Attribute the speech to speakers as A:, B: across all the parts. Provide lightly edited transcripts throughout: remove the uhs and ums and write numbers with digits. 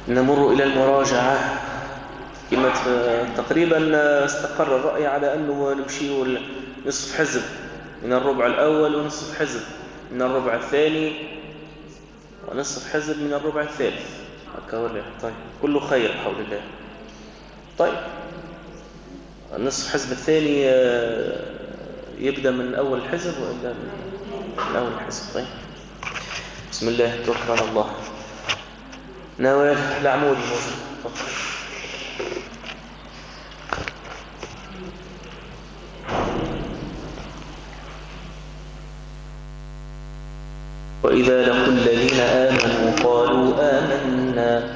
A: نمر إلى المراجعة. كما تقريبا استقر الرأي على أنه نمشي نصف حزب من الربع الأول ونصف حزب من الربع الثاني ونصف حزب من الربع الثالث. طيب كله خير بحول الله. طيب النصف حزب الثاني يبدأ من أول الحزب وإلا من أول الحزب. طيب بسم الله توكل على الله. نوال العمود موجود. وإذا لقوا الذين آمنوا قالوا آمنا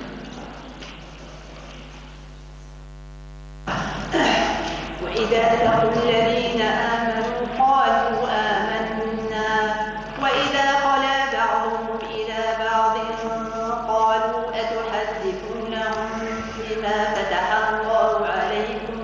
B: وإذا لقوا الذين آمنوا قالوا آمنا وإذا خلا بعضهم إلى بعض قالوا أتحدثونهم بما فتح الله عليكم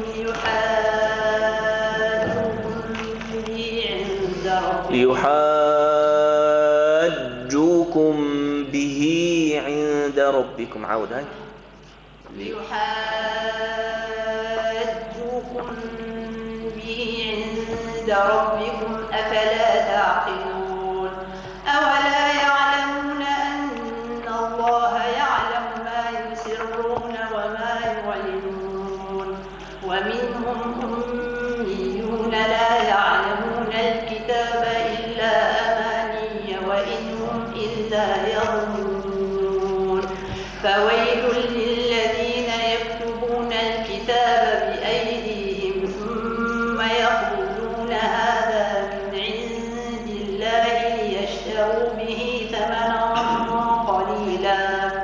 A: ليحاجوكم به عند ربكم. عود هاي
B: ليحاجوكم به عند ربكم أفلا تعقلون أولا يعلمون أن الله يعلم ما يسرون وما يعلنون ومنهم أميون لا يعلمون الكتاب إلا أماني وإن هم إلا يظنون فويل للذين يكتبون الكتاب بأيديهم ثم يقولون هذا من عند الله ليشتروا به ثمنا قليلا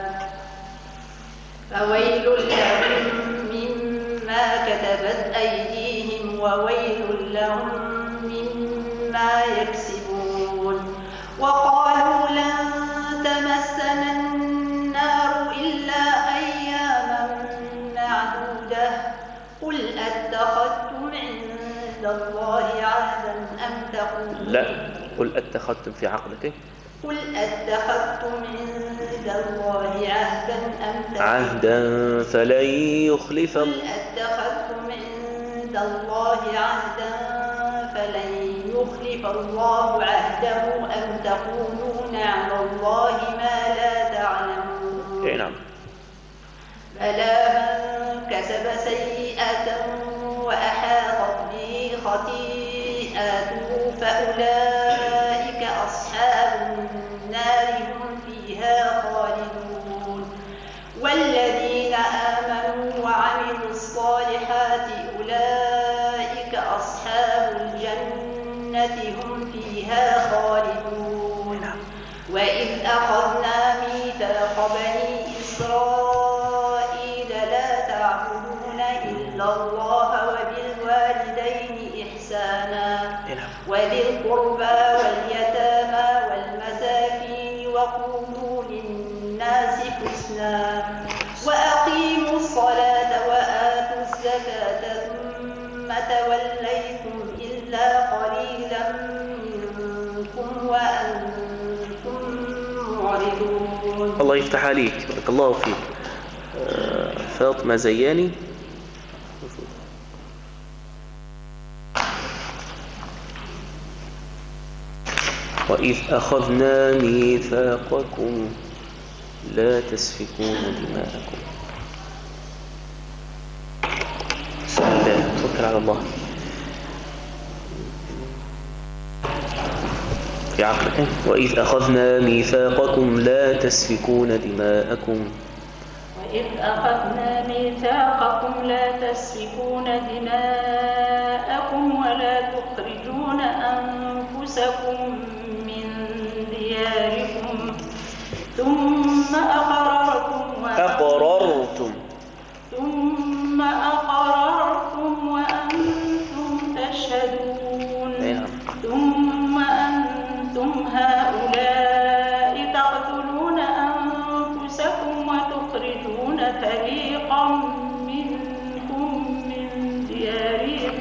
B: فويل لهم مما كتبت أيديهم وويل لهم مما يكسبون وقالوا لن تمسنا النار إلا أياما معدودة قل أتخذتم عند الله عهدا أم تقولون
A: لا قل أتخذتم في عقدك
B: قل أتخذتم عند الله عهدا أم تقولون
A: عهدا فلن يخلف
B: قل أتخذتم عند الله عهدا فلن يخلف الله عهده أم تقولون على الله ما لا تعلمون
A: نعم
B: بلى من كسب سيئة وأحاطت به خطيئته فأولئك أصحاب النار هم فيها خالدون والذين آمنوا وعملوا الصالحات أولئك أصحاب الجنة هم فيها خالدون وإذ أخذنا ميثاق بني إسرائيل لا تعبدون إلا الله وبالوالدين إحسانا وذي القربى واليتامى والمساكين وقولوا للناس حسنا وأقيموا الصلاة وآتوا الزكاة ثم توليتم إلا قليلا منكم وأنتم معرضون.
A: الله يفتح عليك بارك الله فيك. فاطمة زياني وإذ أخذنا ميثاقكم لا تسفكون دماءكم. بسم الله توكل على الله. في عقلك وإذ أخذنا ميثاقكم لا تسفكون دماءكم
B: وإذ أخذنا ميثاقكم لا تسفكون دماءكم ولا تخرجون أنفسكم من دياركم ثم أقررتم وأنتم تشهدون ثم أنتم هؤلاء تقتلون أنفسكم وتخرجون فريقا منكم من ديارهم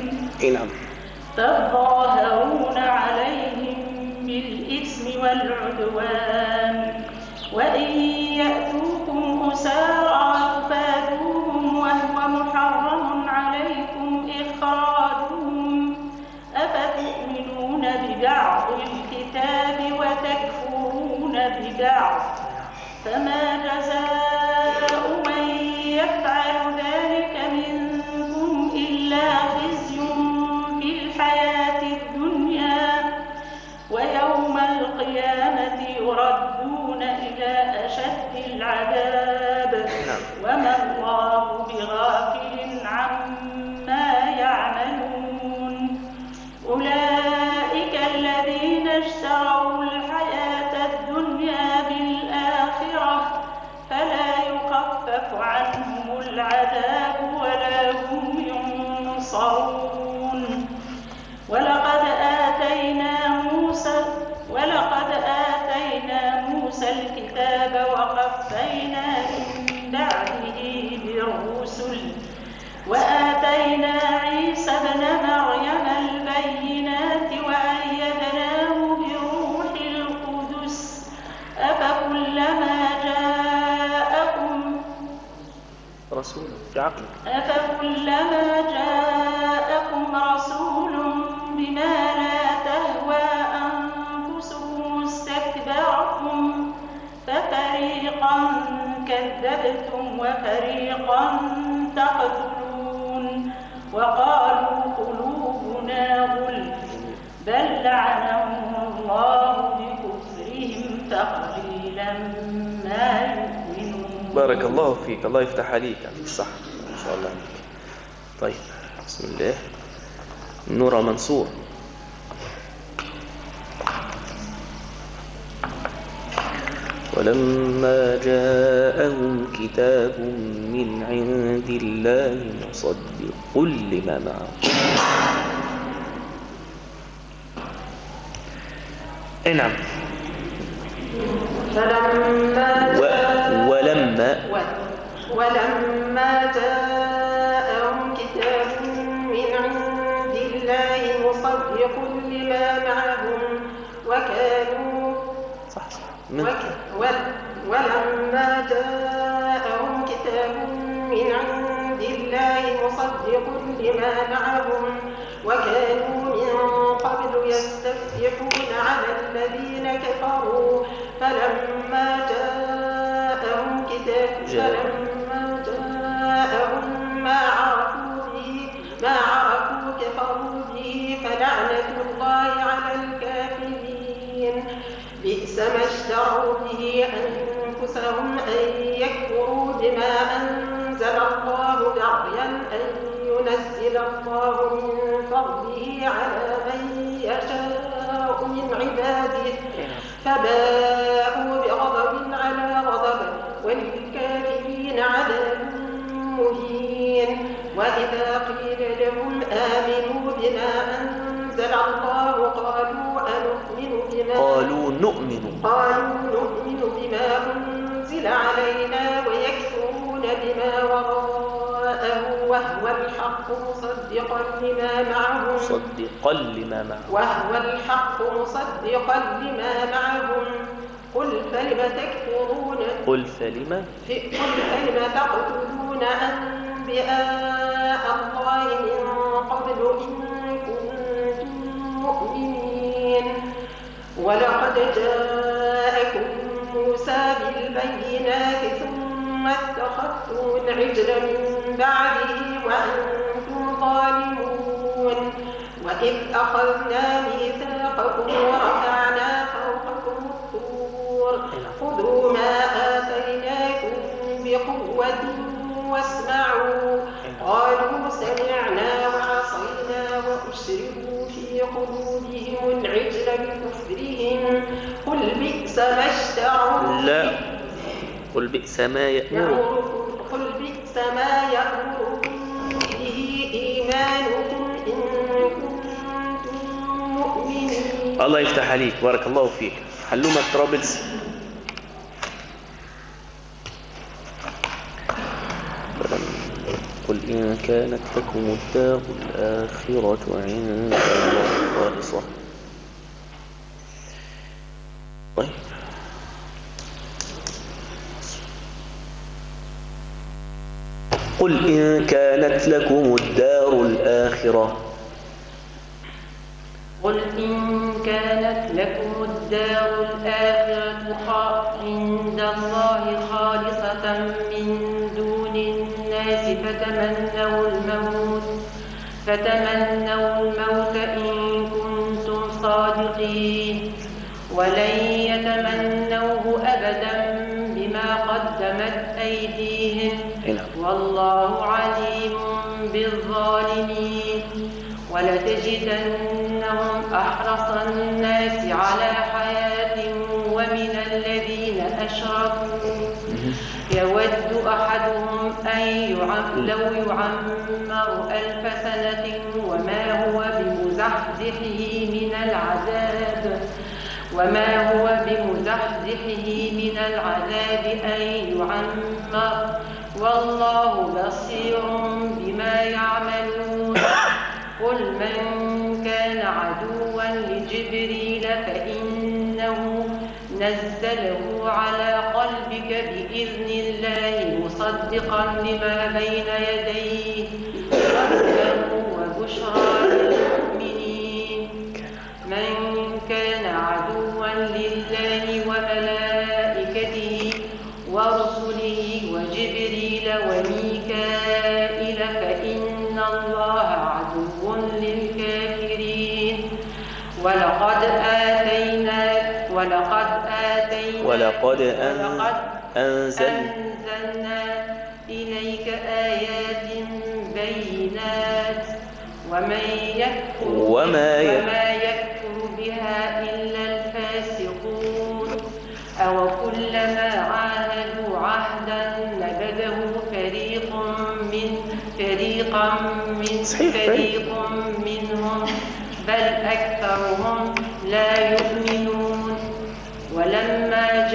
B: تظاهرون عليهم بالإثم والعدوان وإن يأتوكم أسارى تفادوهم وهو محرم عليكم إخراجهم أفتؤمنون ببعض الكتاب وتكفرون ببعض فما جزاء من يفعل ذلك منكم إلا خزي في الحياة الدنيا ويوم القيامة يردون إلى أشد العذاب وما الله بغافل عما يعملون أولئك الذين اشتروا الحياة الدنيا بالآخرة فلا يخفف عنهم العذاب ولا هم ينصرون ولقد آتينا موسى الكتاب وقفينا من بعده بالرسل وآتينا عيسى ابن مريم البينات وأيدناه بروح القدس أفكلما جاءكم رسول بما لا تهوى أنفسكم استكبرتم ففريقا كذبتم وفريقا تقتلون وقالوا قلوبنا غلف بل لعنهم الله بكفرهم فقليلا ما يؤمنون.
A: بارك الله فيك، الله يفتح عليك صح إن شاء الله عليك. طيب بسم الله. نورا منصور. ولما جاءهم كتاب من عند الله مصدق لما معهم. نعم.
C: ولما جاءهم كتاب من عند الله مصدق لما معهم وكانوا ولما جاءهم كتاب من عند الله مصدق لما معهم وكانوا من قبل يستفتحون على الذين كفروا فلما جاءهم ما عرفوا كفروا به فلعنة الله على الكافرين. بئس ما اشتروا به أنفسهم أن يكفروا بما أنزل الله بغيا أن ينزل الله من فضله على من يشاء من عباده فباءوا بغضب على غضب وللكافرين عذاب مهين. وإذا قيل لهم آمنوا بما أنزل الله قالوا نؤمن بما أنزل علينا ويكفرون بما وراءه وهو الحق مصدقا لما معهم قل فلم تقتلون أنبياء الله من قبل إن كنتم مؤمنين. ولقد جاءكم موسى بالبينات ثم اتخذتم العجل من بعده وأنتم ظالمون. وإذ أخذنا ميثاقكم ورفعنا فوقكم الطور خذوا ما آتيناكم بقوة واسمعوا قالوا سمعنا وعصينا وأشربوا في قلوبهم العجل بكفرهم قل بئس ما اشتروا
A: قل بئس ما
C: يأمركم به إيمانكم إن كنتم مؤمنين.
A: الله يفتح عليك، بارك الله فيك. حلومة ترابلز. قل إن كانت لكم الدار الآخرة عند الله خالصة. طيب قل إن كانت لكم الدار الآخرة
B: قل إن كانت لكم الدار الآخرة عند الله خالصة من دون الناس فتمنوا الموت إن كنتم صادقين ولن يتمنوه أبدا بما قدمت أيديهم والله عليم بالظالمين ولتجدنهم أحرص الناس على حياة ومن الذين أشركوا يود أحدهم أن لو يعمر 1000 سنة وما هو بمزحزحه من العذاب أن يعمر والله بصير بما يعملون قل من كان عدوا لجبريل فإنه نزله على قلبك بإذن الله مصدقا لما بين يديه وهدى وبشرى للمؤمنين من كان عدوا لله وملائكته ورسله وجبريل وميكائيل فإن الله عدو للكافرين ولقد أنزلنا إليك آيات بينات وما يكفر بها إلا الفاسقون أو كلما عاهدوا عهدا نبذه فريق منهم بل أكثرهم لا يؤمنون ولما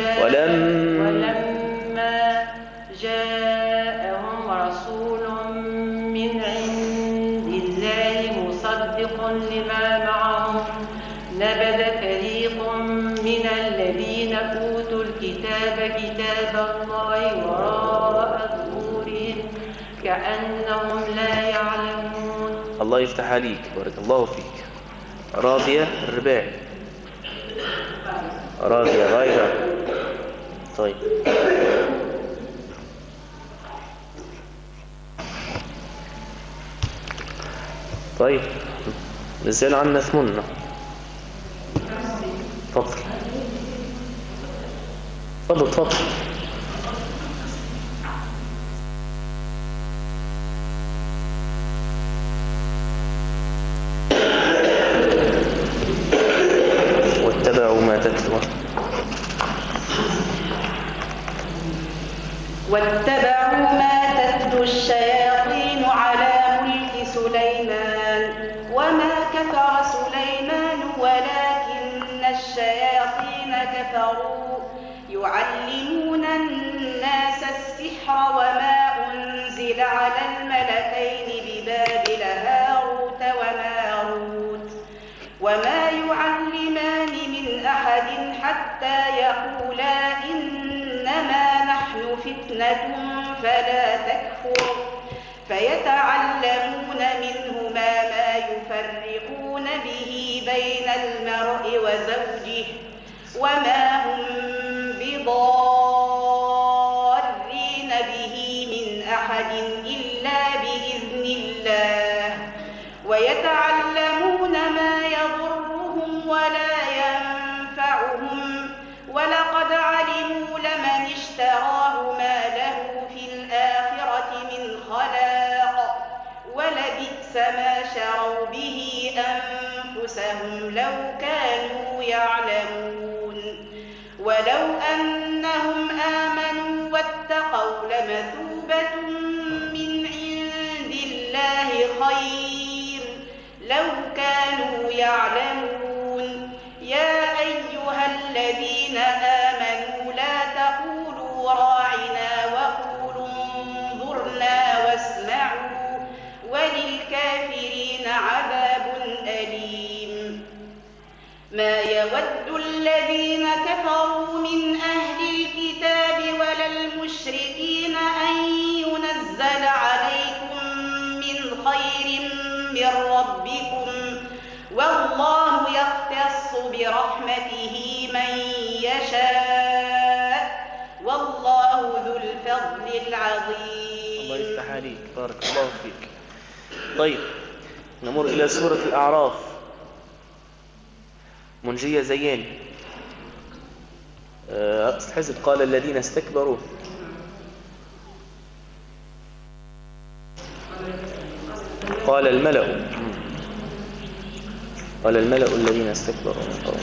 B: جاءهم رسول من عند الله مصدق لما معهم نبذ فريق من الذين أوتوا الكتاب كتاب الله وراء ظهورهم كأنهم لا يعلمون.
A: الله يفتح عليك، بارك الله فيك. راضية الرباعي، راضية غيرها. طيب طيب نزل عنا ثمننا. تفضل. واتبعوا
B: ما تتلو الشياطين على ملك سليمان وما كفر سليمان ولكن الشياطين كفروا يعلمون الناس السحر وما أنزل على الملكين ببابل هاروت وماروت وما يعلمان من أحد حتى يقولا إنما نحن فتنة فلا تكفر فيتعلمون منهما ما يفرقون به بين المرء وزوجه وما هم بضارين به من أحد إلا بإذن الله ويتعلمون ما يضرهم ولا ينفعهم ولقد علموا لمن اشتراه ما له في الآخرة من خلاق ولبئس ما شروا به أنفسهم لو كانوا يعلمون ولو أنهم آمنوا واتقوا لمثوبة من عند الله خير لو كانوا يعلمون يا أيها الذين آمنوا لا تقولوا راعنا وقولوا انظرنا واسمعوا وللكافرين عذاب أليم ما يود الذين كفروا من أهل الكتاب ولا المشركين أن ينزل عليهم العظيم.
A: الله يفتح عليك، بارك الله فيك. طيب نمر إلى سورة الأعراف. منجية زيان حزب قال الذين استكبروا. قال الملأ الذين استكبروا من قومه.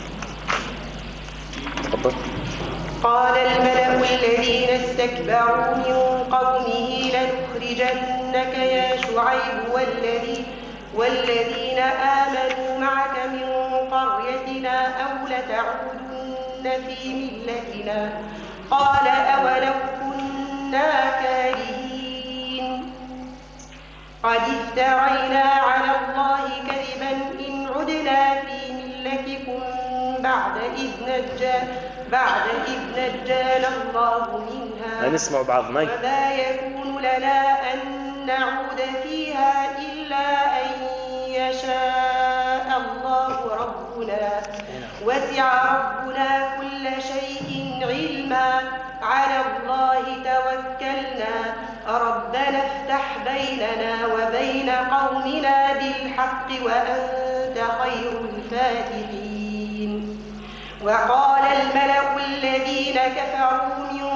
A: تفضل.
C: قال الملأ الذين استكبروا من قومه لنخرجنك يا شعيب والذين آمنوا معك من قريتنا أو لتعودن في ملتنا. قال أولو كنا كارهين قد افترينا على الله كذبا إن عدنا في ملتكم بعد إذ نجانا الله منها.
A: نسمع بعض ما
C: وما يكون لنا أن نعود فيها إلا أن يشاء الله ربنا وسع ربنا كل شيء علما على الله توكلنا ربنا افتح بيننا وبين قومنا بالحق وأنت خير الفاتحين. وقال الملأ الذين كفروا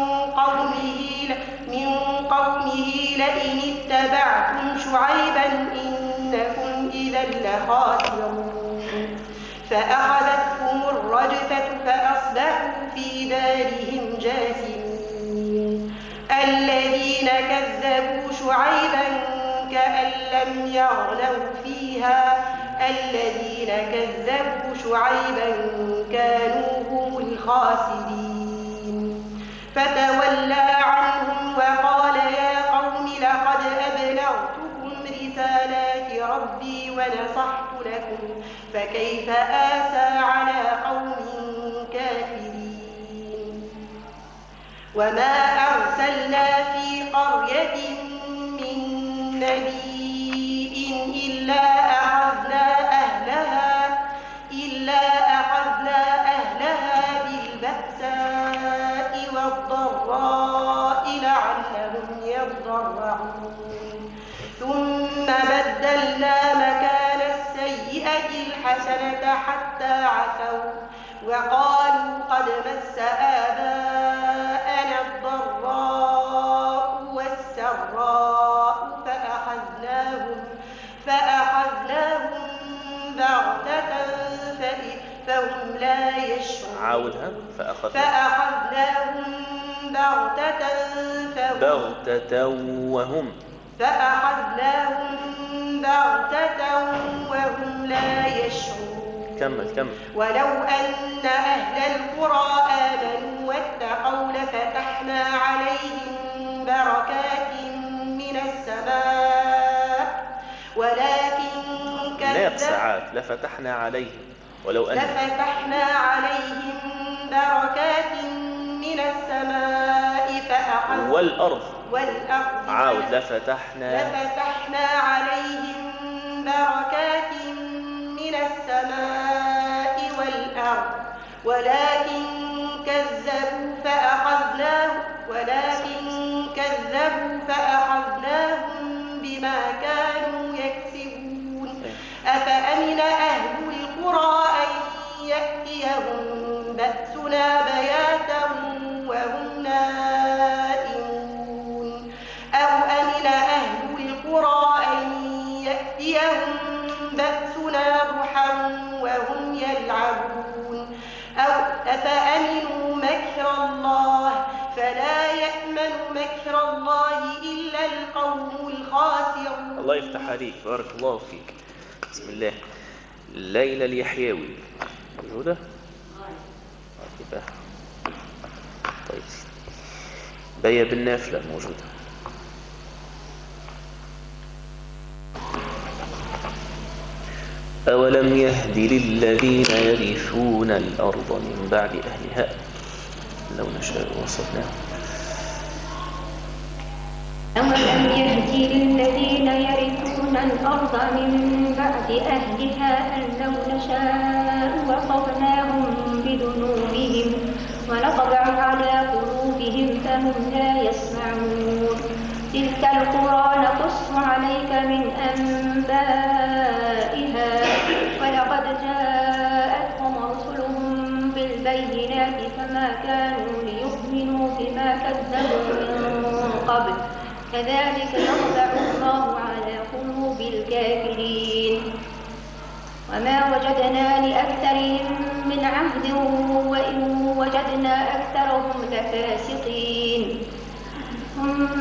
C: من قومه لئن اتبعتم شعيبا إنكم إذا لخاسرون. فأخذتهم الرجفة فأصبحوا في دارهم جاثمين. الذين كذبوا شعيبا كأن لم يغنوا فيها الذين كذبوا شعيبا كانوا هم الخاسرين. فتولى عنهم وقال يا قوم لقد أبلغتكم رسالات ربي ونصحت لكم فكيف آسى على قوم كافرين. وما أرسلنا في قرية من نبي إلا أخذنا أهلها بالبأساء والضراء لعلهم يضرعون. ثم بدلنا مكان السيئة الحسنة حتى عفوا وقالوا قد مس آباءنا الضراء والسراء فأخذناهم بغتة فهم لا يشعرون.
A: عاودها.
C: فأخذناهم بغتة وهم لا يشعرون.
A: كمل.
C: ولو أن أهل القرى آمنوا واتقوا لفتحنا عليهم بركات من السماء ولكن
A: لفتحنا عليهم
C: بركات من السماء
A: والأرض.
C: عاود.
A: لفتحنا
C: عليهم بركات من السماء والأرض ولكن كذبوا فأخذناهم بما كانوا يكسبون. أفأمن أهل القرى أن يأتيهم بأسنا بياتا وهم نائمون أو أمن أهل القرى أن يأتيهم بأسنا ضحى وهم يلعبون أو أفأمنوا مكر الله فلا يأمن مكر الله إلا القوم الخاسرون.
A: الله يفتح عليك، بارك الله فيك. بسم الله. ليلى اليحيوي موجودة؟ طيب. بيا بالنافلة موجودة. أولم يهد للذين يرثون الأرض من بعد أهلها لو نشاء وصفناهم.
D: أولم يهد للذين يرثون الأرض من بعد أهلها أن لو نشاء وصفناهم بذنوبهم ونطبع على قلوبهم قلوبهم فهم لا يسمعون. تلك القرى نقص عليك من أنبائها ولقد جاءتهم رسلهم بالبينات فما كانوا ليؤمنوا بما كذبوا من قبل كذلك يطبع الله على قلوب الكافرين. وما وجدنا لأكثرهم من عهد وإن وجدنا أكثرهم لفاسقين. ثم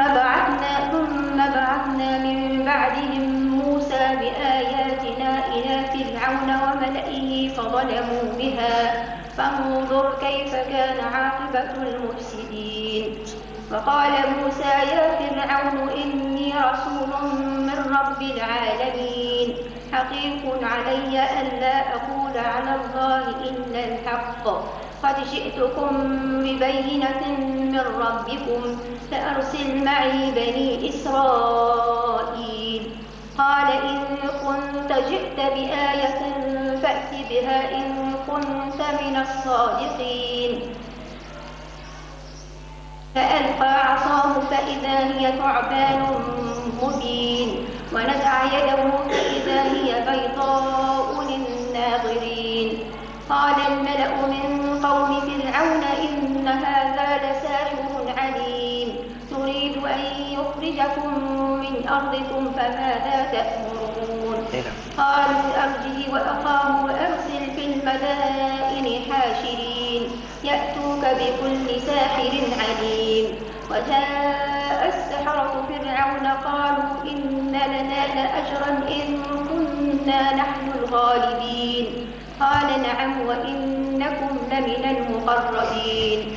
D: بعثنا من بعدهم موسى بآياتنا إلى فرعون وملئه فظلموا بها فانظر كيف كان عاقبة المفسدين. وقال موسى يا فرعون إني رسول من رب العالمين حقيق علي ألا أقول على الله إلا الحق قد جئتكم ببينة من ربكم فأرسل معي بني إسرائيل. قال إن كنت جئت بآية فأت بها إن كنت من الصادقين. فألقى عصاه فإذا هي ثعبان مبين ونزع يده فإذا هي بيضاء للناظرين. قال الملأ من قوم فرعون إن هذا لساحر عليم يريد أن يخرجكم من أرضكم فماذا تأمرون. قالوا أرجه وأخاه وأرسل في المدائن حاشرين يأتوك بكل ساحر عليم. وجاء السحرة فرعون قالوا إن لنا لأجرا إن كنا نحن الغالبين. قال نعم وإنكم لمن المقربين.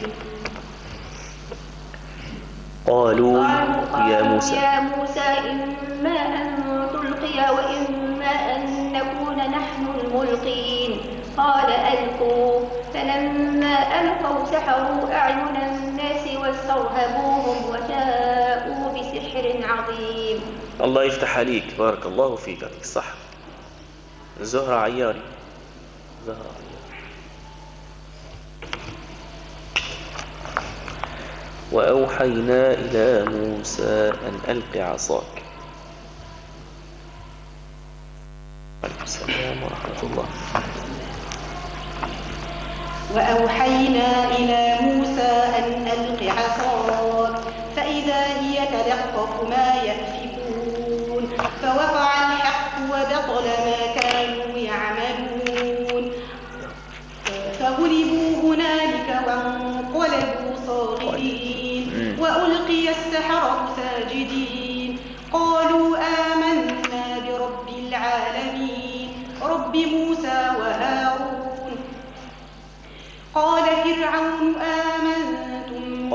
A: قالوا يا موسى
D: إما أن تلقي وإما أن نكون نحن الملقين. قال ألقوا. فلما ألقوا سحروا أعين الناس واسترهبوهم وجاءوا بسحر عظيم.
A: الله يفتح عليك، بارك الله فيك، عليك صح. زهرة عياري، زهرة عياري. وأوحينا إلى موسى أن ألق عصاك. عليكم السلام ورحمة الله.
C: وأوحينا إلى موسى أن ألق عصاك فإذا هي تلقف ما يأفكون فوقع الحق وبطل ما كانوا يعملون فغلبوا هنالك وانقلبوا صاغرين وألقي السحرة ساجدين قالوا آمنا برب العالمين رب موسى وهارون. قال فرعون آمنتم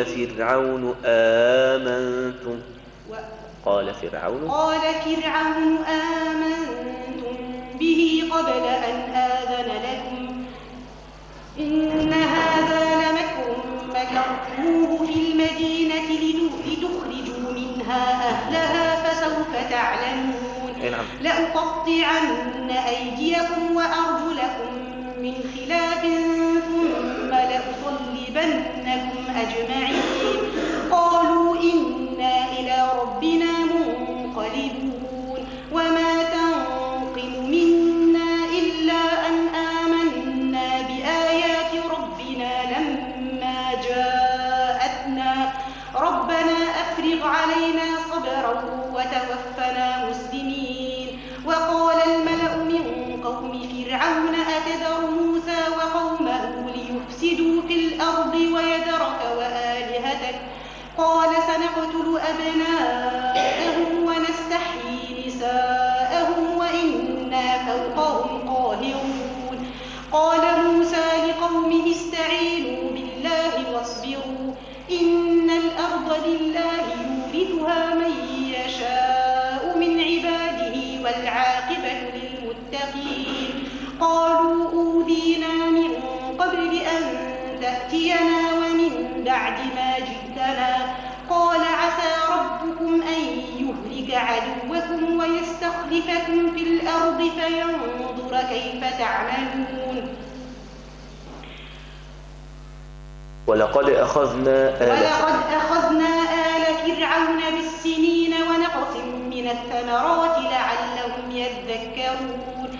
C: به قبل أن آذن لكم إن هذا لمكر مكرتموه في المدينة لتخرجوا منها أهلها فسوف تعلمون. لأقطعن أيديكم وأرجلكم من خلاف ثم لأصلبنكم أجمعين. قالوا إنا إلى ربنا منقلبون. وما تنقم منا إلا أن آمنا بآيات ربنا لما جاءتنا ربنا أفرغ علينا صبرا وتوفنا مسلمين. وقال الملأ من قوم فرعون أتذر موسى وقومه ليفسدوا في الأرض ويذرك وآلهتك قال سنقتل أبناءهم ونستحيي نساءهم وإنا فوقهم قاهرون. قال موسى لقومه استعينوا بالله واصبروا إن الأرض لله يورثها من يشاء من عباده والعاقبة للمتقين. قالوا أوذينا من قبل أن تأتينا ومن بعد ما جئتنا قال عسى ربكم أن يهلك عدوكم ويستخلفكم في الأرض فينظر كيف تعملون.
A: ولقد أخذنا
C: آل فرعون بالسنين ونقص من الثمرات لعلهم يذكرون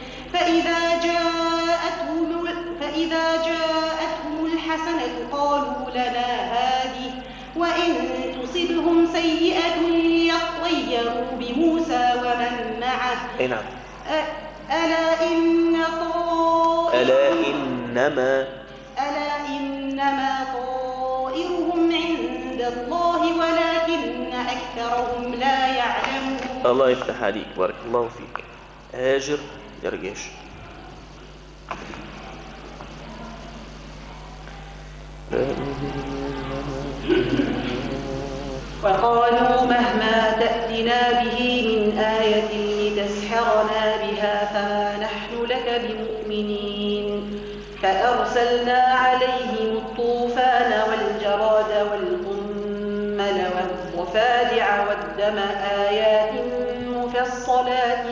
C: فإذا جاءتهم الحسنة قالوا لنا هذه وإن تصبهم سيئة يطيروا بموسى ومن معه
A: نعم.
C: ألا إنما طائرهم عند الله ولكن أكثرهم لا يعلمون.
A: الله يفتح عليك، بارك الله فيك. هاجر يرجيش.
C: وقالوا مهما تأتنا به من آية لتسحرنا بها فما نحن لك بمؤمنين. فأرسلنا عليهم الطوفان والجراد والقمل والضفادع والدم آيات مفصلات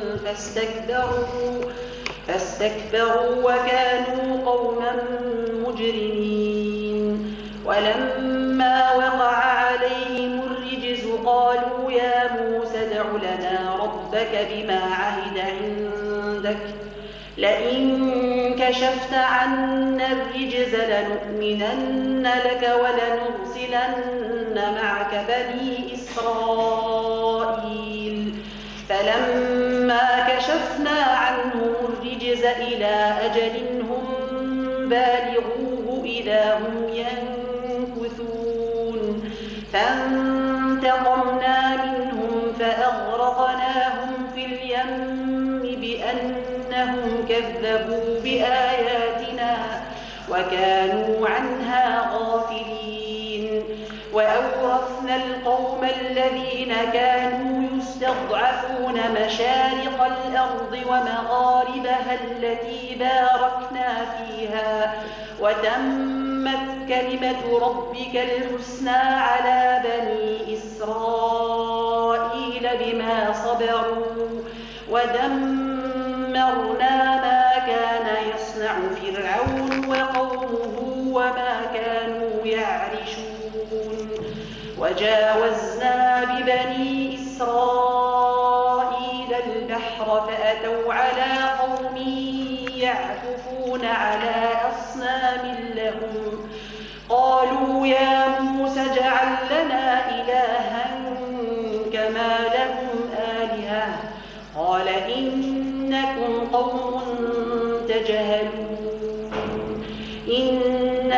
C: فاستكبروا وكانوا قوما مجرمين. ولما وقع عليهم الرجز قالوا يا موسى ادع لنا ربك بما عهد عندك لئن كشفت عنا الرجز لنؤمنن لك ولنرسلن معك بني إسرائيل. فلما كشفنا عنهم الرجز إلى أجل هم بالغوه إذا هم ينكثون. فانتقمنا منهم فأغرقناهم في اليم بأنهم كذبوا بآياتنا وكانوا عنها غافلين. وأورثنا القوم الذين كانوا يستضعفون مشارق الأرض ومغاربها التي باركنا فيها وتمت كلمة ربك الحسنى على بني إسرائيل بما صبروا ودمرنا ما كان يصنع فرعون وقومه وما كانوا يعرشون. وجاوزنا ببني إسرائيل البحر فأتوا على قوم يعكفون على أصنام لهم قالوا يا موسى اجعل لنا إلها كما لهم آلهة قال إنكم قوم تجهلون. إن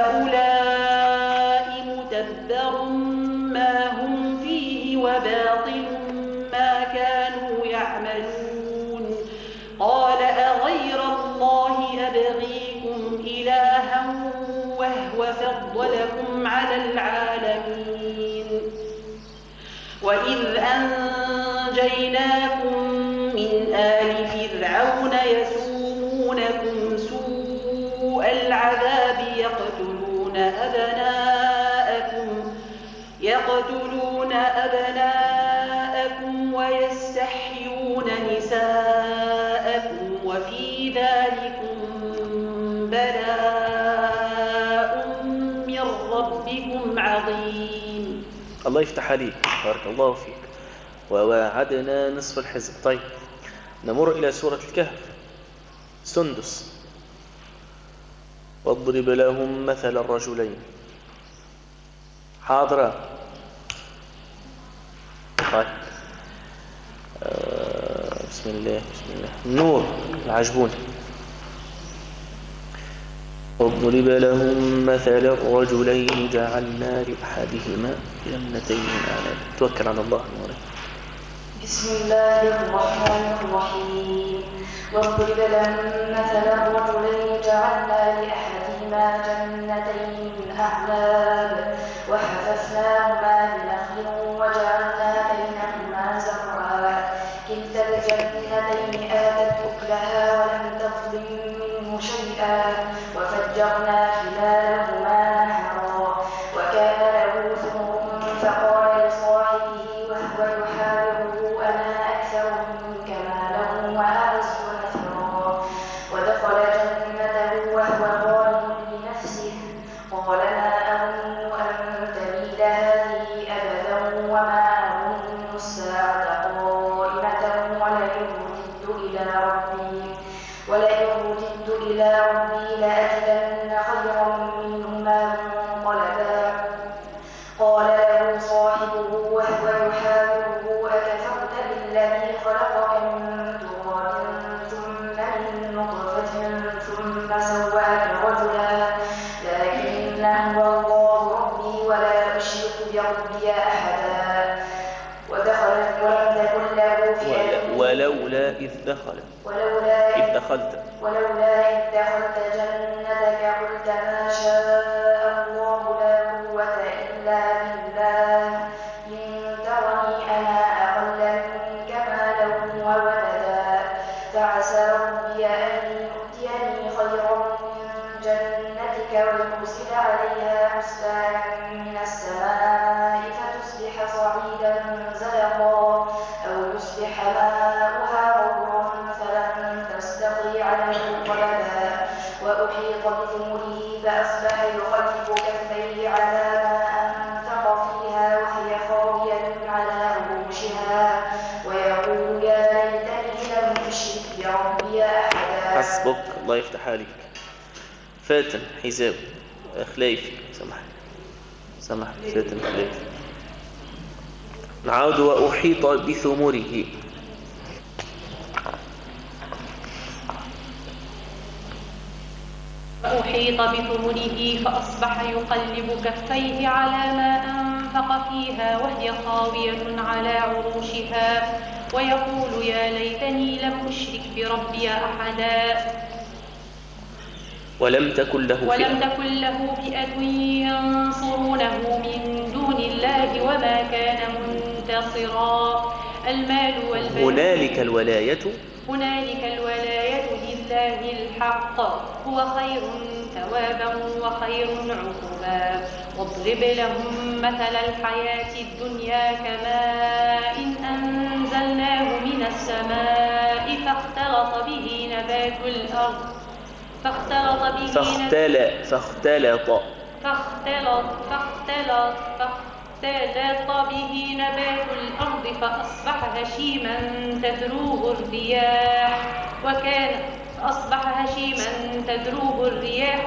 C: هؤلاء متبر ما هم فيه وباطل ما كانوا يعملون. قال أغير الله أبغيكم إلها وهو فضلكم على العالمين. وإذ أنجيناكم من آل فرعون يسومونكم سوء العذاب يقتلون أبناءكم ويستحيون نساءكم وفي ذلكم بلاء من ربكم عظيم.
A: الله يفتح عليك، بارك الله فيك. وواعدنا نصف الحزب. طيب نمر إلى سورة الكهف. سندس. واضرب لهم مثل الرجلين. حاضرة. طيب بسم الله نور العجبون. واضرب لهم مثل الرجلين جعلنا لأحدهما جنتين من أعناب. توكل على الله نوري.
D: بسم الله الرحمن الرحيم. واضرب لهم مثل الرجلين جعلنا لأحدهما جنتين من أعناب وحففناهما بنخل وجعلنا بينهما زرعا كلتا الجنتين آتت أكلها ولم تظلم منه شيئا وفجرنا خلالهما نهرا وكان له ثمر فقال لصاحبه وهو يحاوره أنا أكثر منك مالا وأعز نفرا ودخل جنته وهو ظالم لنفسه قال وما أظن الساعة قائمة ولئن رددت إلى ربي لأجدن خيرا منهما منقلبا. قال له صاحبه وهو يحاوره أكفرت بالذي خلقك من تراب ثم من نطفة ثم سواك رجلا لكن هو الله ربي ولا أشرك بربي أحدا. ولم تكن له فئة
A: ولولا إذ دخلت
D: جنتك قلت ما شاء الله لا قوة إلا بالله إن ترني أنا أقل منك مالا وولدا فعسى ربي أن يؤتيني خيرا من جنتك ويرسل عليها حسبانا من السماء فتصبح صعيدا زلقا أو يصبح ماؤها غورا فلن تستطيع له طلبا. وأحيط بثمره فأصبح يقلب كفيه على ما أنفق فيها وهي خاوية على عروشها ويقول يا ليتني لم أشرك بربي أحدا.
A: حسبك، الله يفتح عليك. فاتن حزاب خلايفي، سمح فاتن خلايفي. نعود. وأحيط بثمره.
C: وأحيط بثمره فأصبح يقلب كفيه على ما أنفق فيها وهي خاوية على عروشها ويقول يا ليتني لم أشرك بربي أحدا.
A: ولم تكن له
C: فئة ينصرونه من دون الله وما كان منتصرا. المال والبنون هنالك الولاية لله الحق هو خير ثوابا وخير عقبا. واضرب لهم مثل الحياة الدنيا كماء أنزلناه من السماء فاختلط به نبات الأرض فأصبح هشيما تذروه الرياح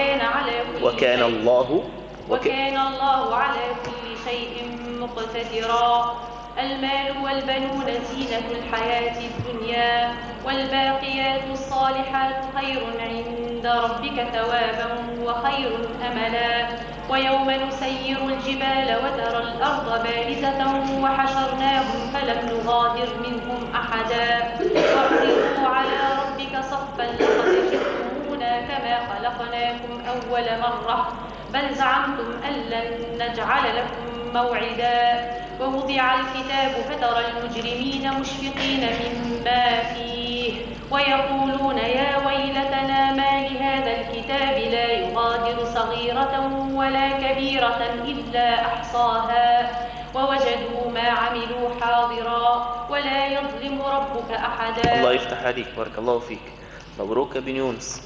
C: وكان الله على كل شيء مقتدرا. المال والبنون زينة الحياة الدنيا والباقيات الصالحات خير عند ربك ثوابا وخير أملا. ويوم نسير الجبال وترى الأرض بارزة وحشرناهم فلم نغادر منهم أحدا. واعرضوا على ربك صفا لقد جئتمونا كما خلقناكم أول مرة بل زعمتم أن لن نجعل لكم موعدا. ووضع الكتاب فترى المجرمين مشفقين مما فيه ويقولون يا ويلتنا ما لهذا الكتاب لا يغادر صغيرة ولا كبيرة إلا أحصاها ووجدوا ما عملوا حاضرا ولا يظلم ربك أحدا.
A: الله يفتح عليك، بارك الله فيك. مبروك بن يونس.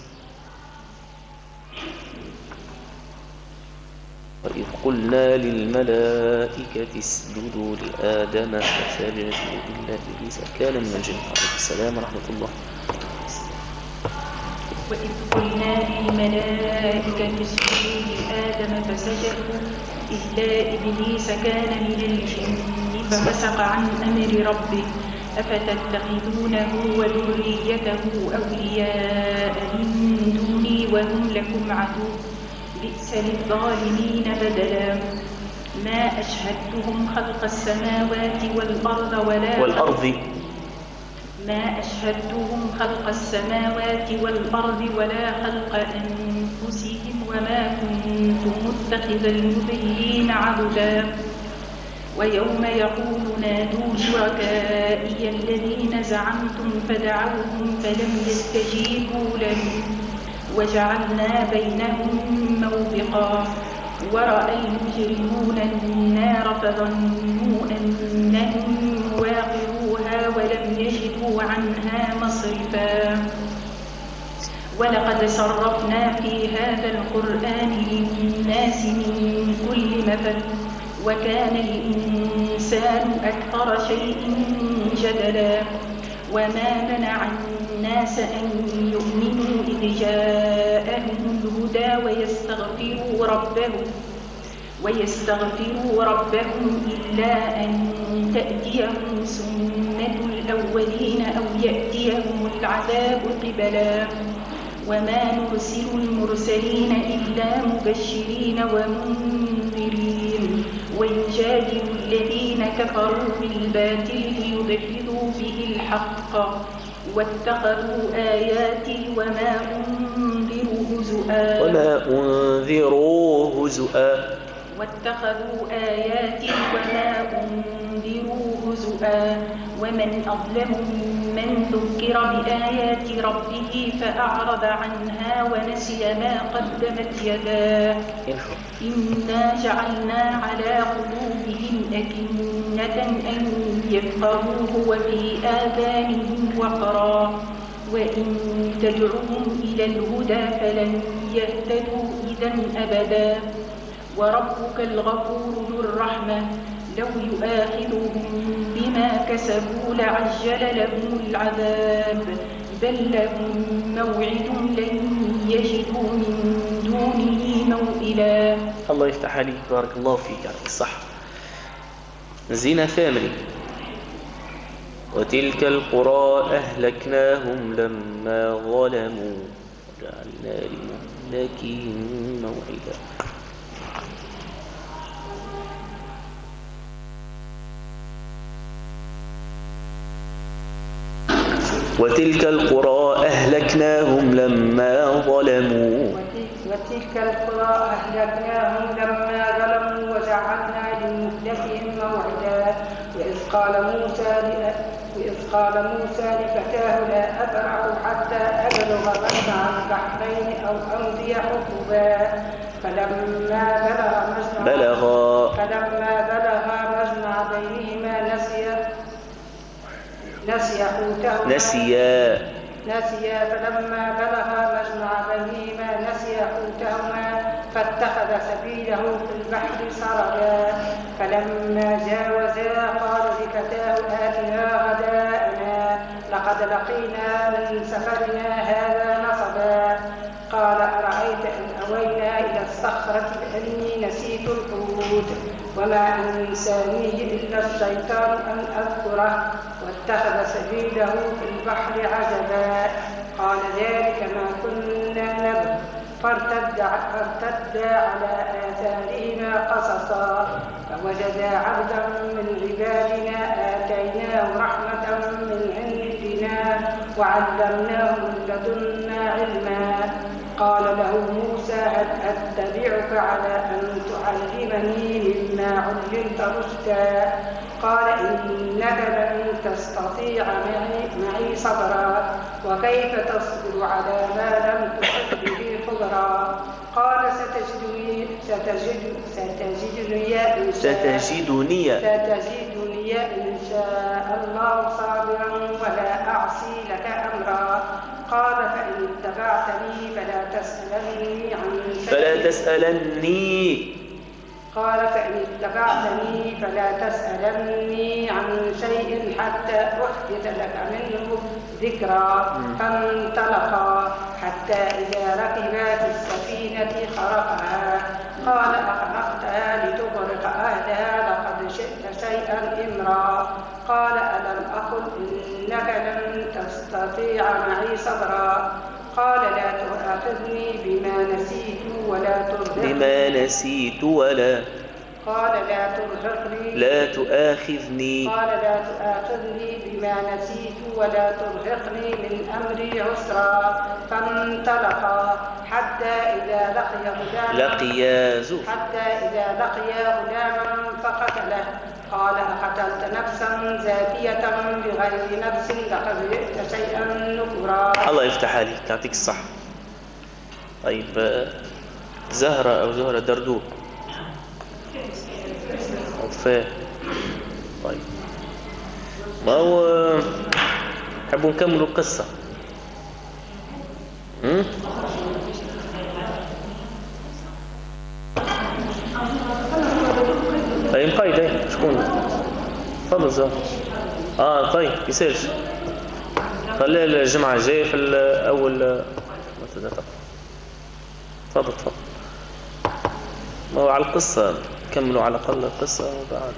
A: وإذ قلنا للملائكة اسجدوا لآدم فسجدوا إلا إبليس كان من الجن. عليه السلام ورحمة الله.
C: وإذ قلنا للملائكة اسجدوا لآدم فسجدوا إلا إبليس كان من الجن ففسق عن أمر ربه أفتتخذونه وذريته أولياء من دوني وهم لكم عدو بئس للظالمين بدلا. ما أشهدتهم خلق السماوات والأرض ولا خلق أنفسهم وما كنت متخذ المضلين عضدا. ويوم يقول نادوا شركائي الذين زعمتم فدعوهم فلم يستجيبوا لهم وجعلنا بينهم موبقا. ورأى المجرمون النار فظنوا أنهم واقعوها ولم يجدوا عنها مصرفا. ولقد صرفنا في هذا القرآن للناس من كل مثل
E: وكان الإنسان أكثر شيء جدلا وما منع الناس أن يؤمنوا إذ جاءهم الهدى ويستغفروا ربهم إلا أن تأتيهم سنة الأولين أو يأتيهم العذاب قبلا وما نرسل المرسلين إلا مبشرين ومنذرين ويجادل الذين كفروا بالباطل ليدحضوا به الحق واتخذوا آياتي وما أنذروا هزؤا ومن أظلم ممن ذكر بآيات ربه فأعرض عنها ونسي ما قدمت يداه إنا جعلنا على قلوبهم أكنة أن يفقهوه وفي آذانهم وقرا وإن تدعوهم إلى الهدى فلن يهتدوا إذا أبدا وربك الغفور ذو الرحمة لو يؤاخذهم بما كسبوا لعجل لهم العذاب بل لهم موعد لن يجدوا من دونه موئلا.
A: الله يفتح عليك، بارك الله فيك، عليك الصح. زينة ثامني: وتلك القرى أهلكناهم لما ظلموا وجعلنا لمهلكهم موعدا. وتلك القرى أهلكناهم لما ظلموا
F: وجعلنا لمهلكهم موعدا. وإذ قال موسى لفتاه لا أبرح حتى أبلغ مجمع البحرين أو أمضي حقبا فلما بلغا مجمع بينهما نسيا فلما بلغا مجمع بينهما نسيا حوتهما فاتخذ سبيله في البحر سربا فلما جاوزا قال لفتاه آتنا غداءنا لقد لقينا من سفرنا هذا نصبا قال أرأيت إن أوينا إلى الصخرة فإني نسيت الحوت وما أنسانيه إلا الشيطان أن أذكره واتخذ سبيله في البحر عجبا قال ذلك ما كنا نبغي فارتدا على آثارهما قصصا فوجدا عبدا من عبادنا آتيناه رحمة من عندنا وعلمناه من لدنا علما قال له موسى هل أتبعك على أن تعلمني مما علمت رشدا قال إنك لن تستطيع معي صبرا وكيف تصبر على ما لم تحط به خبرا قال ستجدني إن شاء الله صابرا ولا أعصي لك أمرا قال فإن اتبعتني فلا تسألني عن شيء حتى أحدث لك منه ذكرا فانطلقا حتى إذا ركبا في السفينة خرقها قال أخرقتها لتغرق أهلها لقد شئت شيئا إمرا قال ألم أقل إنك لن تستطيع معي صبرا قال لا تؤاخذني بما نسيت ولا ترهقني قال لا تؤاخذني بما نسيت ولا ترهقني من أمري عسرا فانطلقا حتى إذا لقيا غلاما فقتله قال أقتلت نفسا زاكية بغير نفس لقد جئت شيئا نكرا.
A: الله يفتح عليك، يعطيك الصحة. طيب زهرة دردوب وفاء. طيب ما هو حبوا نكملوا القصة. ليه شكون؟ تفضل زهر. طيب يسالش، خليه الجمعة الجاية في الأول. تفضل. ما هو على القصة كملوا على الأقل القصة وبعد.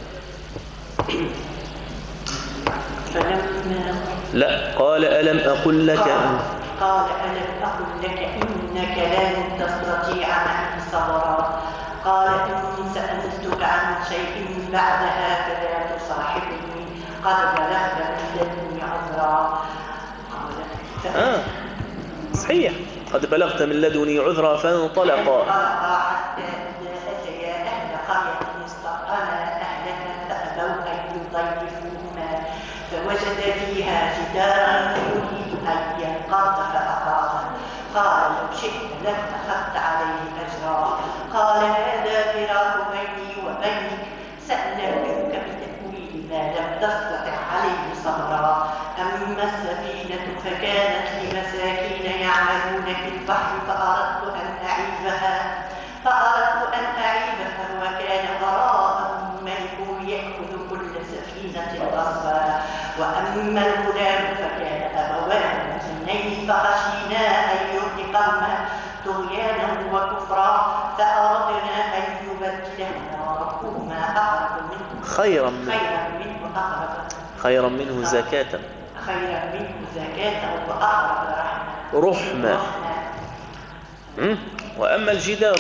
A: لا قال ألم أقل لك
G: قال ألم أقل لك إنك لن تستطيع معي صبرا. قال إن سألتك عن شيء بعدها فلا تصاحبني قد بلغت من لدني عذرا.
A: صحيح قد بلغت من لدني عذرا. فانطلقا
G: حتى إذا أتيا أهل قرية استطعما أهلها فأبوا أن يضيفوهما فوجد فيها جدارا يريد أن ينقض فأقامه. قال لو شئت لاتخذت عليه أجرا. قال هذا فراق بيني وبينك سأنبئك بتأويل ما لم تستطع عليه صبرا. أما السفينة فكانت لمساكين يعملون في البحر فأردت أن أعيبها وكان وراءهم ملك يأخذ كل سفينة غصبا. وأما الغلام فكان أبواه مؤمنين فخشينا أن يرهقهما طغيانا وكفرا فأردنا أن يبدلهما ربهما أقرب منه
A: خيرا منه زكاة
G: وأقرب رحمة.
A: وأما الجدار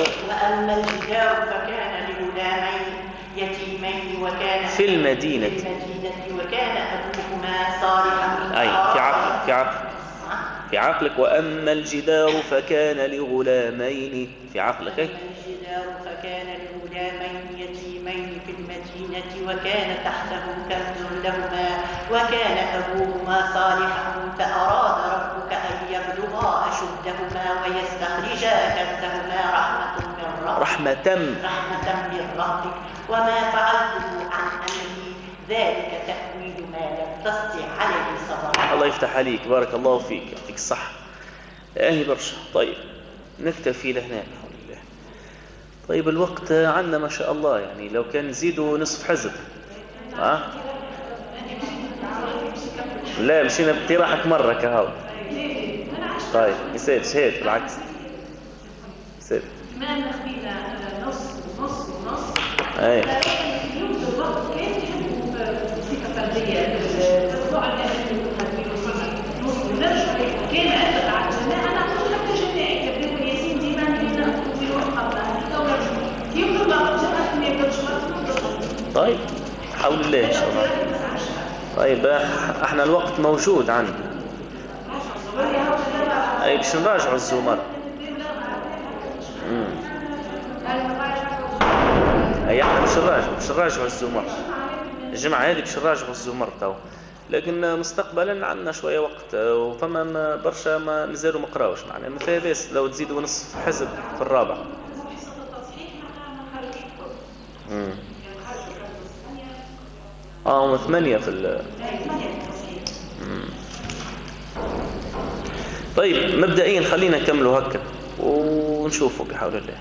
G: فكان لغلامين يتيمين وكان
A: في المدينة
G: وكان أبوهما صالحا.
A: في عقلك. وأما الجدار فكان لغلامين في عقلك.
G: الجدار فكان لغلامين يتيمين في المدينة وكان تحته كنز لهما وكان أبوهما صالحا فأراد ربك أن يبلغا أشدهما ويستخرجا كنزهما رحمة من ربك وما فعلته عن أمري ذلك تأويل ما لم تستطع عليه صبرا.
A: الله يفتح عليك، بارك الله فيك، يعطيك الصحة. برشا. طيب نكتفي لهنا الحمد لله. طيب الوقت عندنا ما شاء الله، يعني لو كان نزيدوا نصف حزب. لا مشينا بطراحك مرة كهو. طيب يسالش هيك بالعكس يسال.
E: ما نخلينا نص.
A: اي طيب حول الله ان شاء الله. طيب احنا الوقت موجود عندنا. باش نراجعوا الزمر. احنا باش نراجعوا الزمر الجمعة هذه، باش نراجعوا الزمر تو، لكن مستقبلا عندنا شوية وقت وفما برشا ما مازالوا ما قراوش معنا. ما فيها باس لو تزيدوا نصف حزب في الرابع. هم 8 في طيب مبدئيا خلينا نكملوا هكا ونشوفوا بحول الله.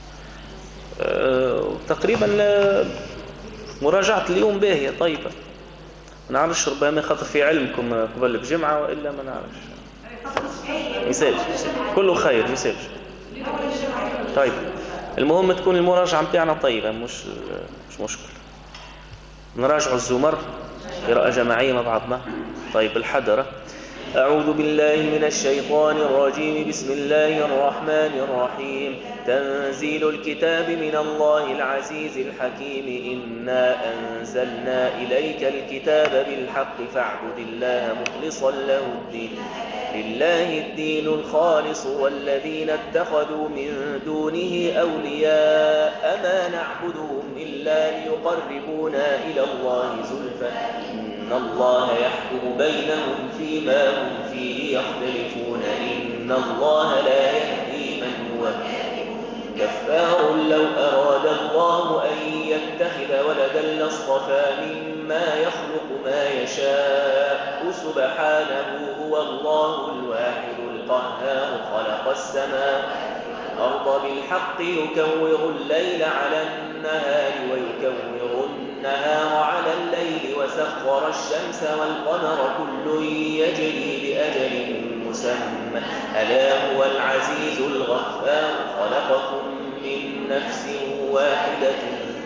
A: تقريبا مراجعة اليوم باهية طيبة. ما نعرفش ربما خاطر في علمكم قبل بجمعة وإلا ما نعرفش. يسالش كله خير يسالش. طيب المهم تكون المراجعة متاعنا طيبة، مش مشكلة. نراجع الزمر قراءة جماعية مع بعضنا. طيب الحضرة. أعوذ بالله من الشيطان الرجيم. بسم الله الرحمن الرحيم. تنزيل الكتاب من الله العزيز الحكيم. إنا أنزلنا إليك الكتاب بالحق فاعبد الله مخلصا له الدين. لله الدين الخالص والذين اتخذوا من دونه أولياء ما نعبدهم إلا ليقربونا إلى الله زلفى إن الله يحكم بينهم فيما هم فيه يختلفون. إن الله لا يهدي من هو كفار. لو أراد الله أن يتخذ ولدا لاصطفى مما يخلق ما يشاء سبحانه هو الله الواحد القهار. خلق السماوات والأرض بالحق يكور الليل على النهار ويكور النهار على الليل وسخر الشمس والقمر كل يجري لأجل مسمى ألا هو العزيز الغفار خلقكم من نفس واحدة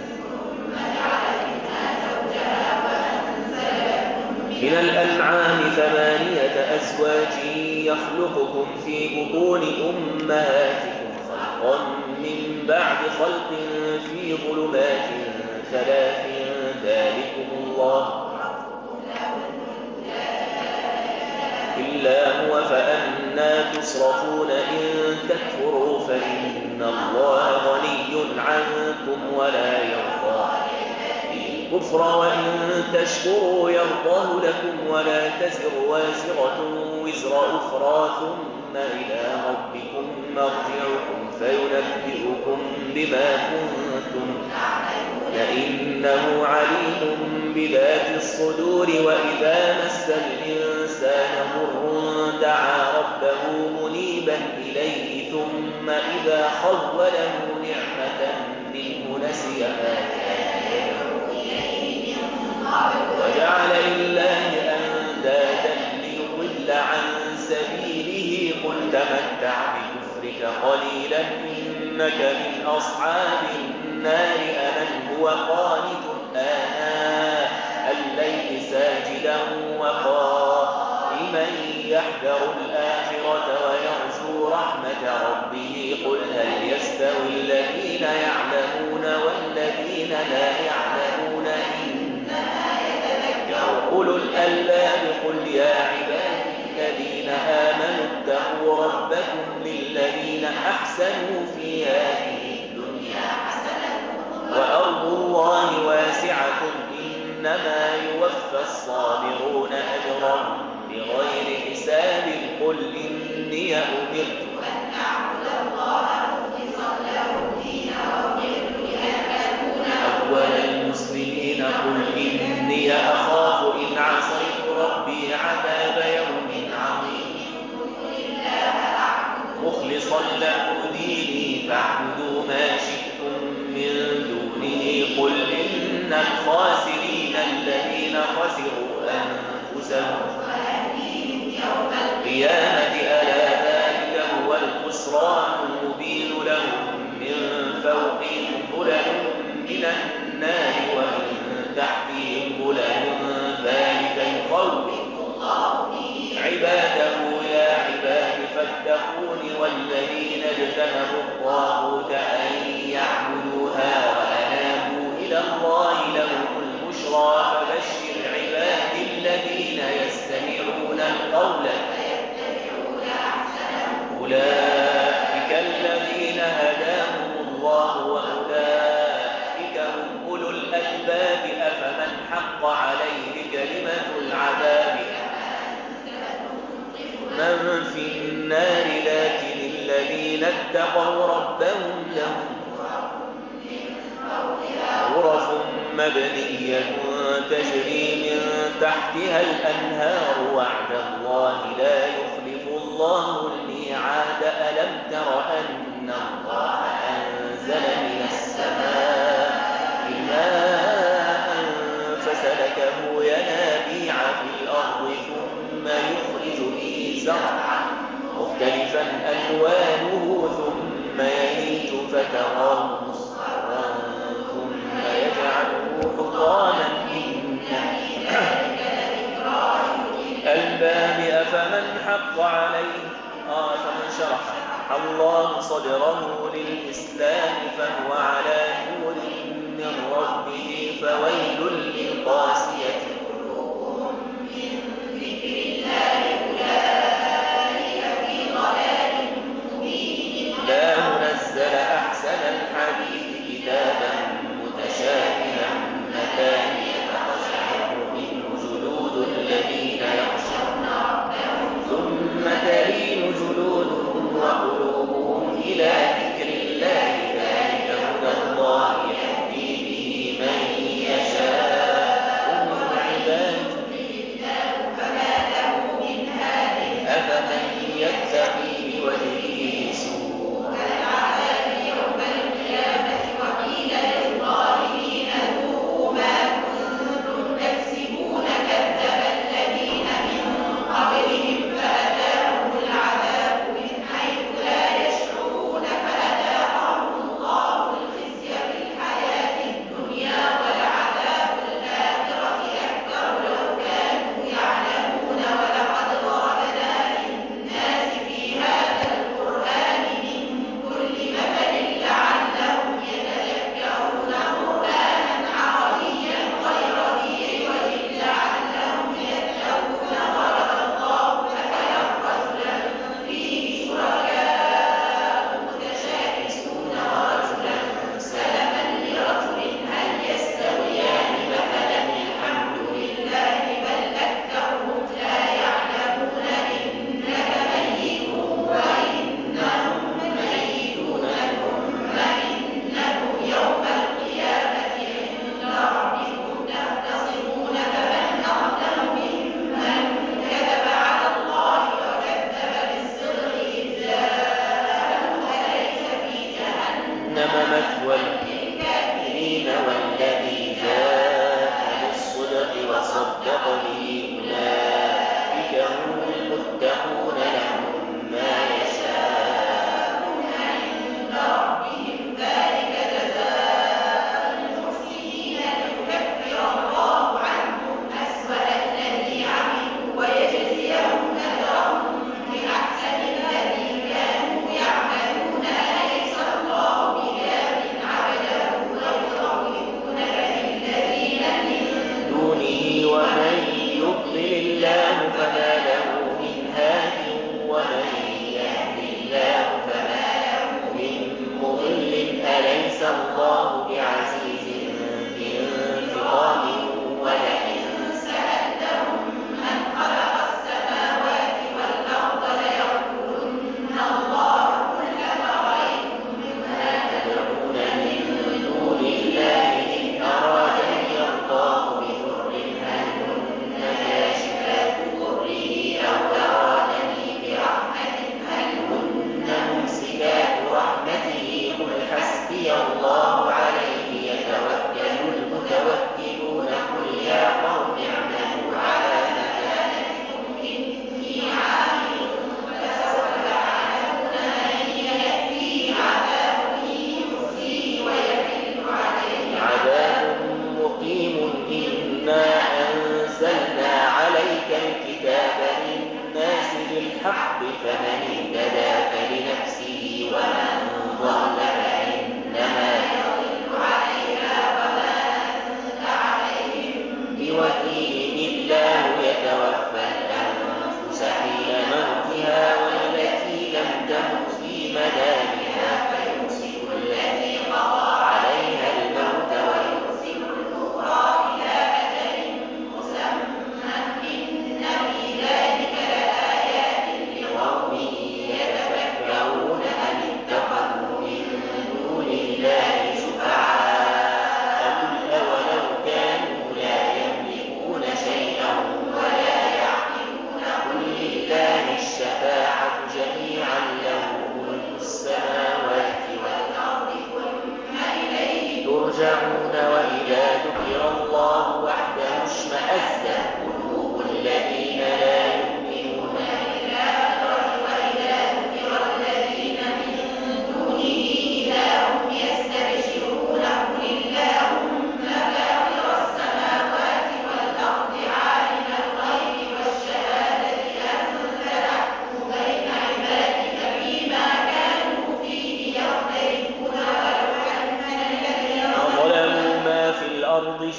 A: من الأنعام 8 أزواج يخلقكم في بطون أمهاتكم خلقا من بعد خلق في ظلمات 3 ذلكم الله إلا هو فأنى تصرفون إن تكفروا فإن الله غني عنكم ولا يرضى الكفر وإن تشكروا يرضاه لكم ولا تزر وازرة وزر أخرى ثم إلى ربكم مرجعكم فينبئكم بما كنتم إنه عليم بذات الصدور وإذا مس الإنسان ضر دعا ربه منيبا إليه ثم إذا خوله نعمة منه نسي ما كان يدعو إليه من قبل وجعل لله أندادا ليضل عن سبيله قل تمتع بكفرك قليلا إنك من أصحاب النار أمن هو قانت آناء الليل ساجدا وقائما يحذر الآخرة ويرجو رحمة ربه قل هل يستوي الذين يعلمون والذين لا يعلمون إنما يتذكر أولو الألباب قل يا عبادي الذين آمنوا اتقوا ربكم للذين أحسنوا في هذه الدنيا وأرض الله واسعة إنما يوفى الصابرون أجرهم بغير حساب قل إني أمرت أن أعبد الله مخلصا له الدين وأمرت أن أكون أول المسلمين قل إني أخاف إن عصيت ربي عذاب يوم عظيم مخلصا له ديني فاعبدوا ما شئتم من دونه قل إن الخاسرين الذين خسروا أنفسهم يوم القيامة ألا ذلك هو الخسران المبين لهم من فوقهم ظلل من النار ومن تحتهم ظلل ذلك يخوف الله به عباده يا عباد فاتقون والذين اجتنبوا الطاغوت أن يعبدوها وأنابوا إلى الله لهم البشرى فبشر عبادي الذين يستمعون القول فيتبعون أحسنه أولئك الذين هداهم الله وأولئك هم أولو الألباب أفمن حق عليه كلمة العذاب من في النار لكن الذين اتقوا ربهم لهم غرف مبنية تجري من تحتها الأنهار وعد الله لا يخلف الله الميعاد ألم تر أن الله أنزل من السماء ماء فسلكه ينابيع في الأرض ثم يخرج به زرعا مختلفا ألوانه ثم يهيج فتراه مصفرا ثم يجعله حطاما إن الباب أفمن حق عليه فمن شرح الله صدره للإسلام فهو على نور من ربه فويل للقاسية قلوبهم من ذكر الله أولئك في ضلال مبين لا نزل أحسن الحديث كتابا متشابها مثاني تقشعر منه جلود الذين يخشون ربهم ثم تلين جلودهم وقلوبهم إلى ذكر الله ذلك هدى الله يهدي به من يشاء دونه ومن يضلل الله فما له من هاد ومن يهد الله فما له من مضل أليس الله بعزيز ذي انتقام ولئن سألتهم من خلق السماوات والأرض ليقولن الله قل أفرأيتم ما تدعون من دون الله إن أرادني الله بضر هل هن كاشفات ضره أو أرادني برحمة هل هن ممسكات رحمته قل حسبي الله عليه يتوكل المتوكلون قل يا قوم اعملوا على مكانتكم إني عامل فسوف تعلمون من يأتيه عذاب يخزيه ويحل عليه عذاب مقيم إنا أنزلنا عليك الكتاب للناس بالحق فمن اهتدى فلنفسه ومن ضل فإنما يضل عليها وما أنت عليهم بوكيل الله يتوفى الأنفس حين موتها والتي لم تمت في منامها فيمسك التي قضى عليها الموت ويرسل الأخرى إلى أجل مسمى إن في ذلك لآيات لقوم يتفكرون أم اتخذوا من دون الله شفعاء قل أولو كانوا لا يملكون شيئا ولا يعقلون قل لله الشفاعة جميعا له ملك السماوات والأرض ثم إليه ترجعون وإذا ذكر الله وحده اشمأزت قلوب الذين لا يؤمنون بالآخرة وإذا ذكر الذين من دونه إذا هم يستبشرون قل اللهم فاطر السماوات والأرض عالم الغيب والشهادة أنت تحكم بين عبادك فيما كانوا فيه يختلفون ظلموا ما في الأرض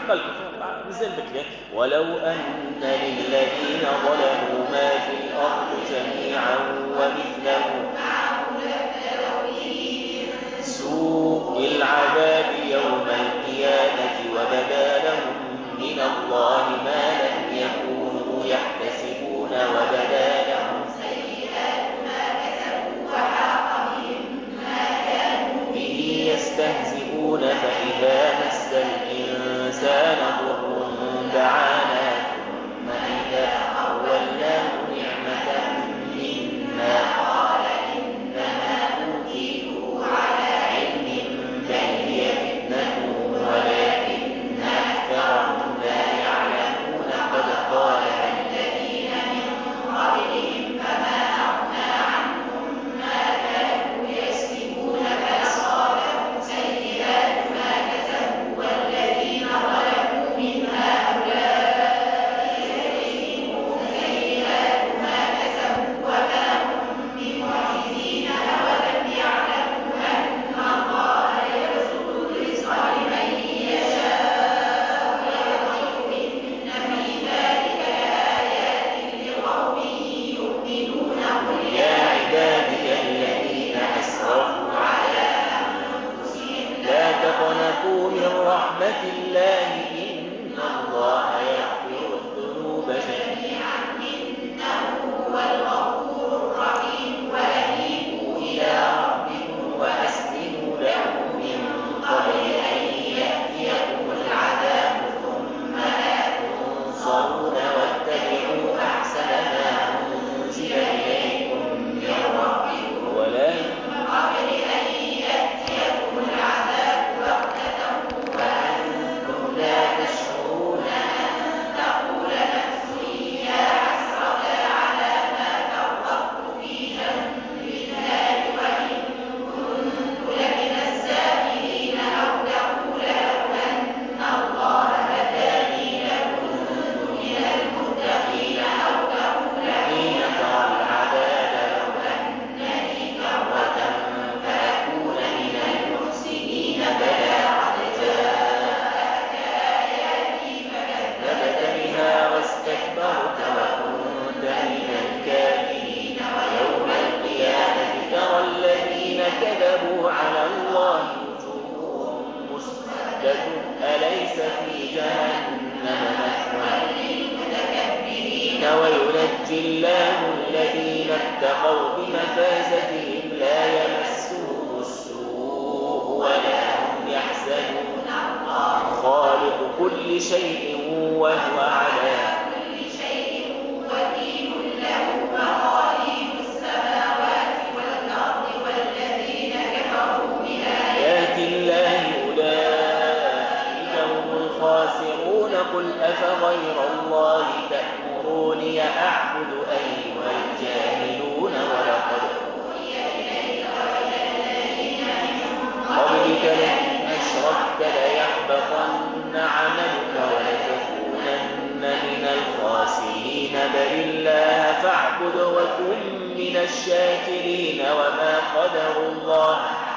A: ولو أن للذين ظلموا ما في الأرض جميعا ومثله سوء العذاب يوم القيامة وبدا لهم من الله ما لم يكونوا يحتسبون وبدا لهم سيئات ما كسبوا وحاق بهم ما كانوا به يستهزئون فإذا مس الإنسان ضر دعانا ثم إذا خولناه نعمة منا قال إنما أوتيته على علم بل هي ينجي الله الذين اتقوا بمفازتهم لا يمسهم السوء ولا هم يحزنون خالق كل شيء وهو على كل شيء وكيل له مقاليد السماوات والأرض والذين كفروا بآيات الله أولئك هم الخاسرون قل أفغير الله تأمروني أعبد أيها الجاهلون ولقد أوحي إليك وإلى الذين من قبلك لئن أشركت ليحبطن عملك ولتكونن من الخاسرين بل الله فاعبد وكن من الشاكرين وما قدروا الله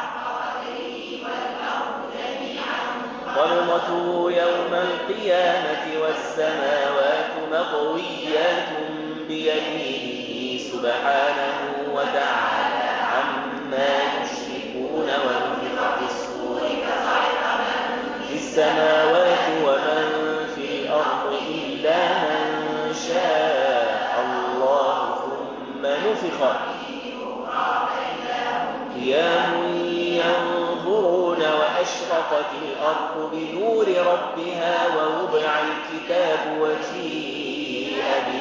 A: قبضته يوم القيامة والسماوات مطويات بيمينه سبحانه وتعالى عما يشركون ونفخ في الصور فصعق من في السماوات ومن في الأرض إلا من شاء الله ثم نفخ قيام ينظرون وأشرقت الأرض بنور ربها ووضع الكتاب وجيء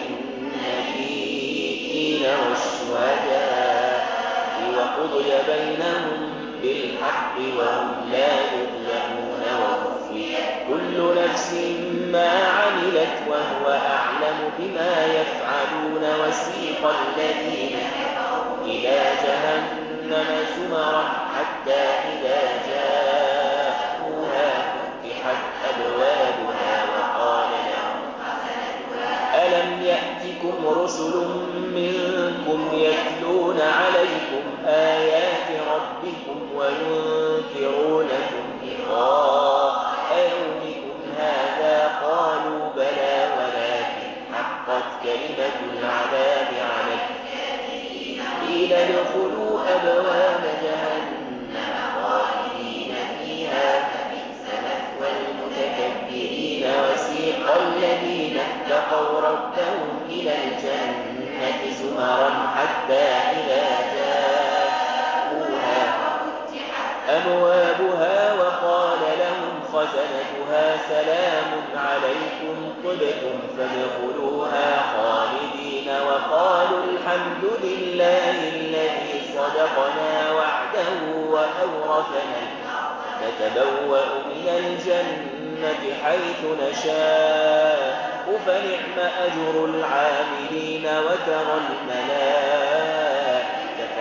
A: بالنبيين والشهداء وقضي بينهم بالحق وهم لا يظلمون ووفيت كل نفس ما عملت وهو أعلم بما يفعلون وسيق الذين إلى جهنم زمرا حتى إذا جاءوها فتحت أبوابها وقال لهم ألم يأتكم رسل منكم يتلون عليكم آيات ربكم وينذرونكم لقاء يومكم هذا قالوا بلى ولكن حقت كلمة العذاب على الكافرين قيل ادخلوا أبواب جهنم خالدين فيها فبئس مثوى المتكبرين وسيق الذين اتقوا ربهم إلى الجنة زمرا حتى إذا جاءوها أبوابها وقال لهم خزنتها سلام عليكم طبتم فادخلوها خالدين وقالوا الحمد لله الذي صدقنا وعده وأورثنا نتبوأ من الجنة حيث نشاء فنعم أجر العاملين وترى الملائكة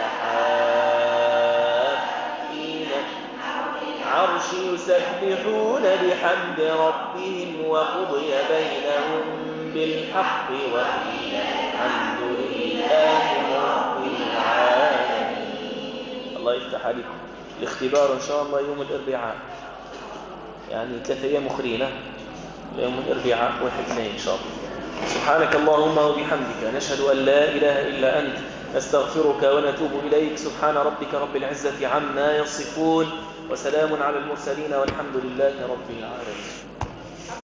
A: حافين عرش يسبحون بحمد ربهم وقضي بينهم بالحق وقيل الحمد لله رب العالمين. الله يفتح عليكم. الاختبار إن شاء الله يوم الأربعاء، يعني 3 أيام أخرين، يوم الأربعاء 1/2 إن شاء الله. سبحانك اللهم وبحمدك نشهد أن لا إله إلا أنت نستغفرك ونتوب إليك. سبحان ربك رب العزة عما يصفون وسلام على المرسلين والحمد لله رب العالمين.